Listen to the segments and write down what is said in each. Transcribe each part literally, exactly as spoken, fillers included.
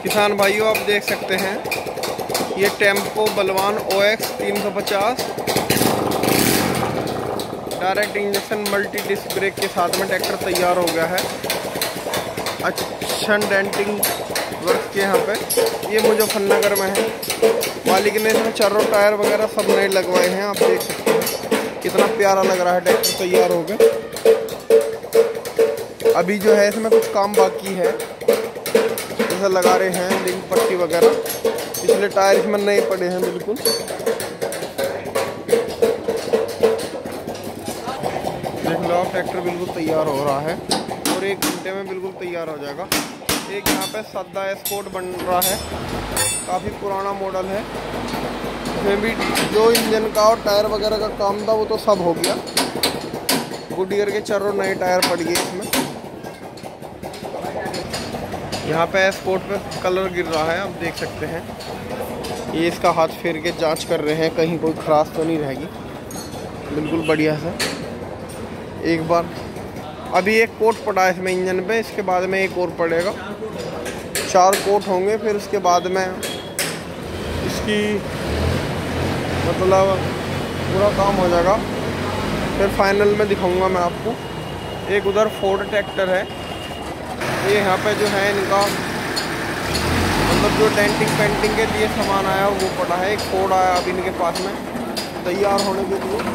किसान भाइयों, आप देख सकते हैं ये टेम्पो बलवान ओ एक्स तीन सौ पचास direct injection multi disc brake के साथ में ट्रैक्टर तैयार हो गया है। अच्छा डेंटिंग वर्क के यहाँ पे ये मुजफ्फरनगर में है। मालिक ने इसमें चारों टायर वगैरह सब नए लगवाए हैं। आप देख सकते हैं कितना प्यारा लग रहा है ट्रैक्टर तैयार हो गया। अभी जो है इसमें कुछ काम बाकी है, जैसे लगा रहे हैं लिंक पट्टी वगैरह। पिछले टायर इसमें नए पड़े हैं बिल्कुल। देख लो आप, ट्रैक्टर बिल्कुल तैयार हो रहा है और एक घंटे में बिल्कुल तैयार हो जाएगा। एक यहाँ पे सद्दा एस्पोर्ट बन रहा है, काफ़ी पुराना मॉडल है। इसमें भी जो इंजन का और टायर वगैरह का काम था वो तो सब हो गया। गुडियर के चारों नए टायर पड़ गए इसमें। यहाँ पे एस्पोर्ट पे कलर गिर रहा है, आप देख सकते हैं। ये इसका हाथ फेर के जांच कर रहे हैं कहीं कोई खराश तो नहीं रहेगी। बिल्कुल बढ़िया से एक बार। अभी एक कोट पड़ा है इसमें इंजन पे, इसके बाद में एक और पड़ेगा। चार कोट होंगे, फिर उसके बाद में इसकी मतलब पूरा काम हो जाएगा। फिर फाइनल में दिखाऊंगा मैं आपको। एक उधर फोर्ड ट्रैक्टर है, ये यहाँ पे जो है इनका मतलब जो डेंटिंग पेंटिंग के लिए सामान आया वो पड़ा है। एक फोर्ड आया अभी इनके पास में तैयार होने के लिए,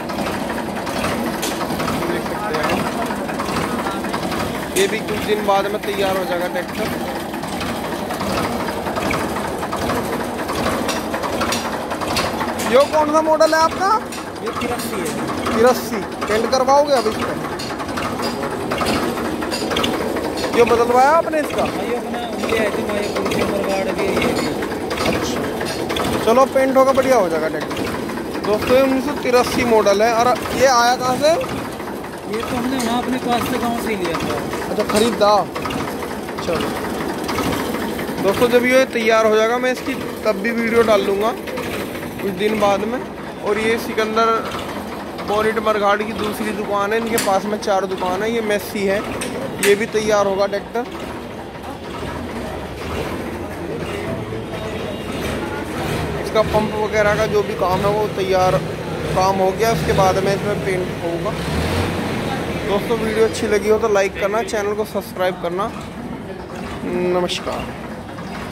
देख सकते हैं। ये भी कुछ दिन बाद में तैयार हो जाएगा ट्रैक्टर। यो कौन सा मॉडल है आपका? ये तिरासी है। तिरासी पेंट करवाओगे अब इसका? ये बदलवाया आपने इसका? अच्छा, चलो पेंट होगा बढ़िया हो जाएगा ट्रैक्टर। दोस्तों ये उन्नीस सौ तिरासी मॉडल है। और ये आया कहाँ से? ये तो हमने वहाँ अपने पास से गाँव से ही लिया था। अच्छा, खरीदा। चलो दोस्तों, जब ये तैयार हो जाएगा मैं इसकी तब भी वीडियो डाल लूँगा कुछ दिन बाद में। और ये सिकंदर बोनेट मरघाट की दूसरी दुकान है, इनके पास में चार दुकान है। ये मेस्सी है, ये भी तैयार होगा ट्रैक्टर। इसका पंप वगैरह का जो भी काम है वो तैयार काम हो गया। उसके बाद में इसमें पेंट होगा। दोस्तों वीडियो अच्छी लगी हो तो लाइक करना, चैनल को सब्सक्राइब करना। नमस्कार।